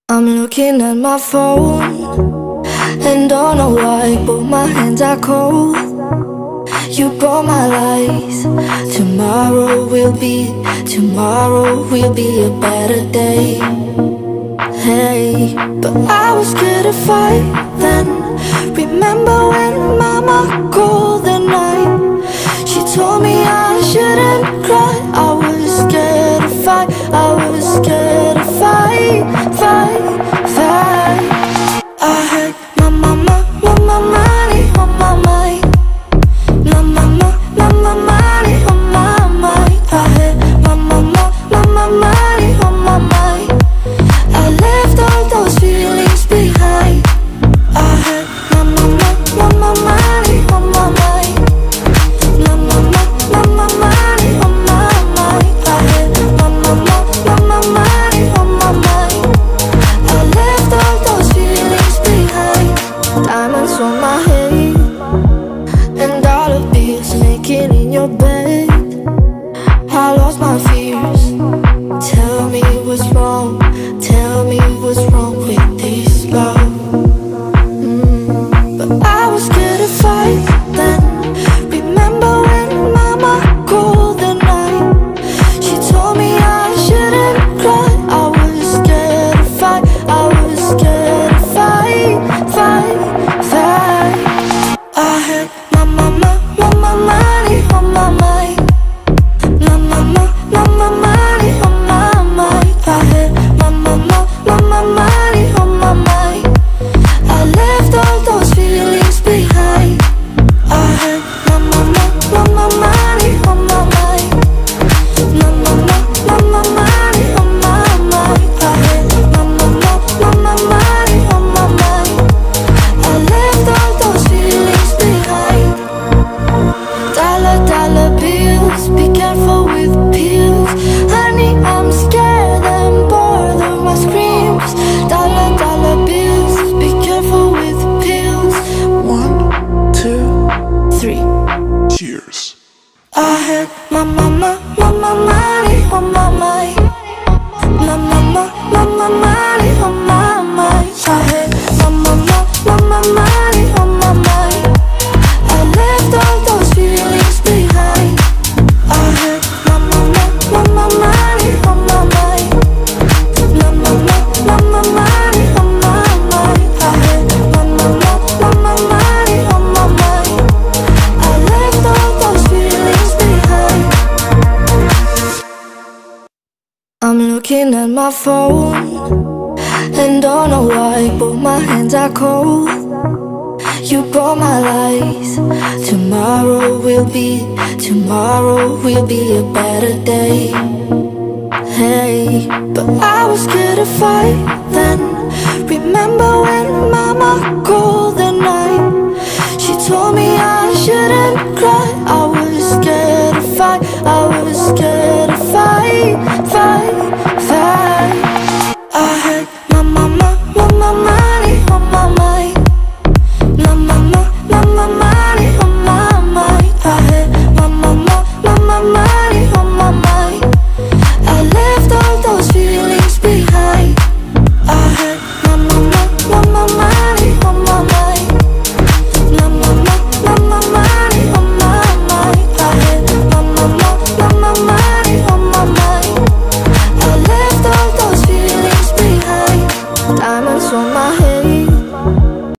I'm looking at my phone and don't know why, but my hands are cold. You brought my lies. Tomorrow will be a better day. Hey, but I was scared to fight then. Remember when mama called the night? She told me I shouldn't cry. I was scared to fight. I was scared to fight. I had my money on my mind. My money on my mind. I had my money on my mind. I left all those feelings behind. I had my money on my mind. My money on my mind. I had my money on my mind. I left all those feelings behind. Diamonds on my head and dollar bills naked in your bed. I lost my fears. Tell me what's wrong. Tell me what's wrong with this love. But I was scared to fight then. Remember when mama called the night? She told me I shouldn't cry. I was scared to fight. I was scared to fight. I had my money on my mind. My money on my mind. I had my money on my mind. I left all those feelings behind. I had my money on my mind. My money on my mind. I had my money on my mind. I left all those feelings behind. Dollar bills, be careful with pills. Honey, I'm scared and bored of my screams. Dollar bills, be careful with pills. 1, 2, 3. Cheers. I had my money on my mind. My money on my mind. I had my money on my mind. I left all those feelings behind. I had my money on my mind. My money on my mind. I had my money on my mind. I left all those feelings behind. I'm looking at my phone and don't know why, but my hands are cold. You brought my lies. Tomorrow will be a better day. Hey, but I was scared to fight then. Remember when mama called the night? She told me I shouldn't cry. I was scared to fight. I was scared to fight. I had my money on my mind. My money on my mind. I had my money on my mind. I left all those feelings behind. I had my money on my mind. My money on my mind. I had my money on my mind. I left all those feelings behind. Diamonds on my head